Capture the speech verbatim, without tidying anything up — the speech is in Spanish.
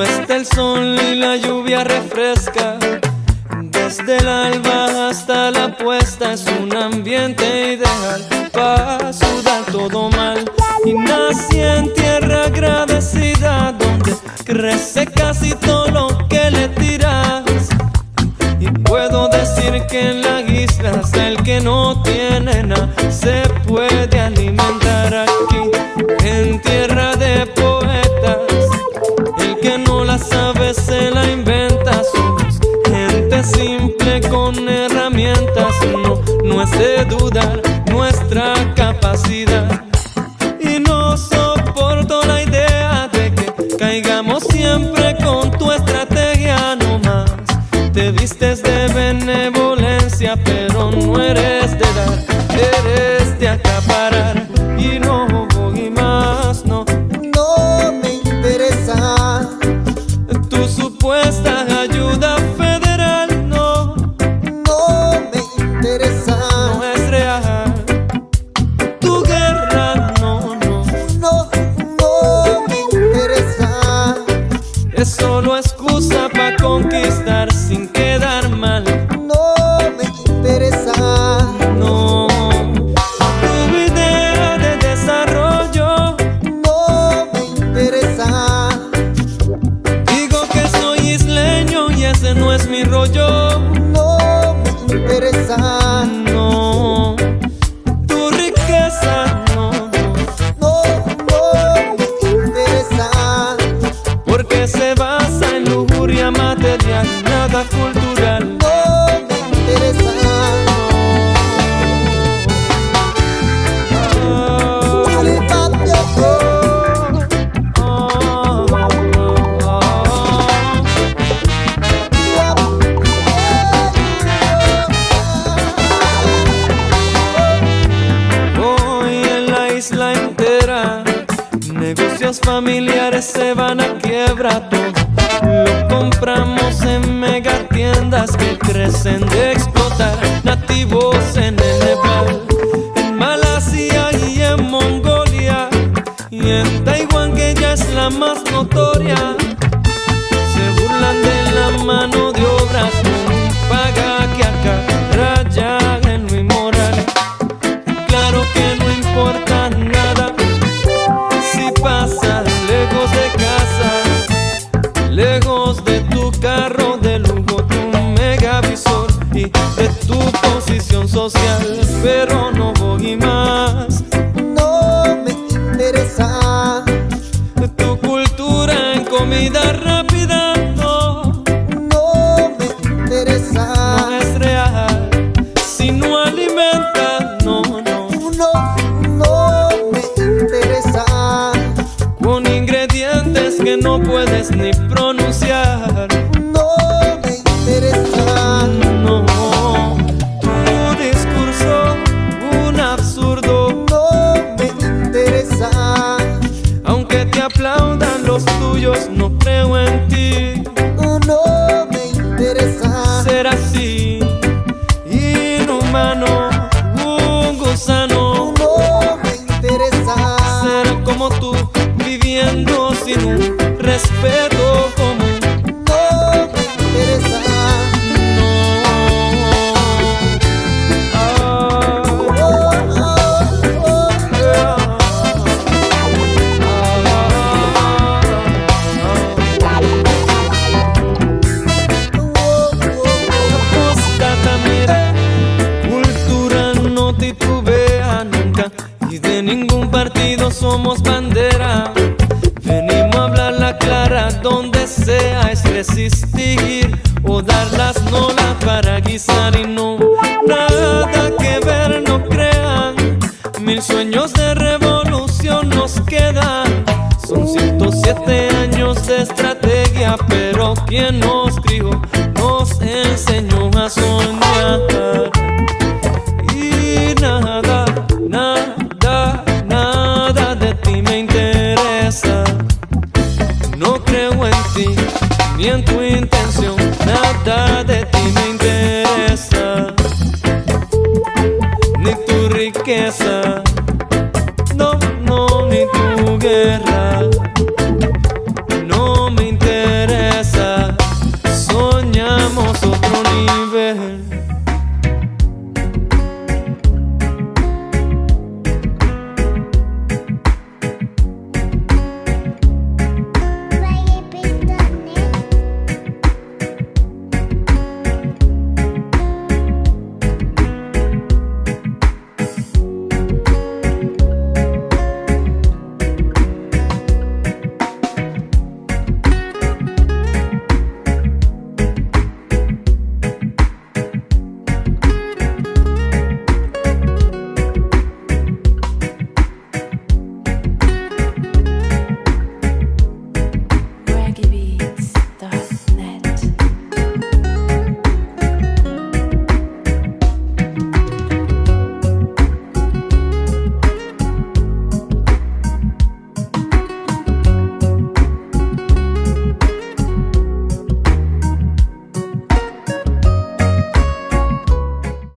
Hasta el sol y la lluvia refresca, desde el alba hasta la puesta. Es un ambiente ideal para sudar todo mal. Y nací en tierra agradecida, donde crece casi todo lo que le tiras. Y puedo decir que en la isla hasta el que no tiene nada se puede alimentar. Aquí en tierra de poetas, el que no la sabe se la inventa. Somos gente simple con herramientas, no, no es de dudar nuestra capacidad. Y no soporto la idea de que caigamos siempre con tu estrategia nomás. Te vistes de benevolencia, pero no eres de dar, eres de acaparar. Y no voy más, no, no me interesa tu supuesta ayuda federal, no, no me interesa, no es real. Tu guerra, no, no, no, no me interesa. es solo excusa para conquistar sin quedar mal. No me interesa, No, tu idea de desarrollo no me interesa. Digo que soy isleño y ese no es mi rollo. No me interesa, No, tu riqueza, no, no, no me interesa. porque se basa en lujuria material, nada cultural. No me interesa. Hoy en la isla entera negocios familiares se van a quiebra. Todo lo compramos en megatiendas que crecen de explotar. Nativos en el Nepal, en Malasia y en Mongolia, y en Taiwán, que ya es la más notoria. Se burlan de la mano de obra con paga que acá raya en lo inmoral. Claro que no importa nada si pasa lejos de casa, lejos de tu carro de lujo, tu megavisor y de tu posición social. Pero no voy más, No me interesa, tu cultura en comida rápida, no, no me interesa. no es real. Si no alimenta, no, no, No, no me interesa. con ingredientes que no puedes ni pronunciar. No me interesa. No, tu discurso un absurdo, No me interesa. aunque te aplaudan los tuyos, no creo en ti. No me interesa. Ser así, inhumano, un gusano. No me interesa. Ser como tú, viviendo sin un respeto común. No me interesa. No, ah, Oh, oh, oh. cultura no titubea nunca, y de ningún partido somos bandera. Venimos a hablar la clara, donde sea es resistir o dar las nolas para guisar. Y no, nada que ver, no crean, mil sueños de revolución nos quedan. Son ciento siete años de estrategia, pero quien nos crió nos enseñó a soñar. Y nada, nada, nada de ti me interesa. No creo en ti ni en tu intención, nada de ti me interesa. Ni tu riqueza, no, no, ni tu guerra.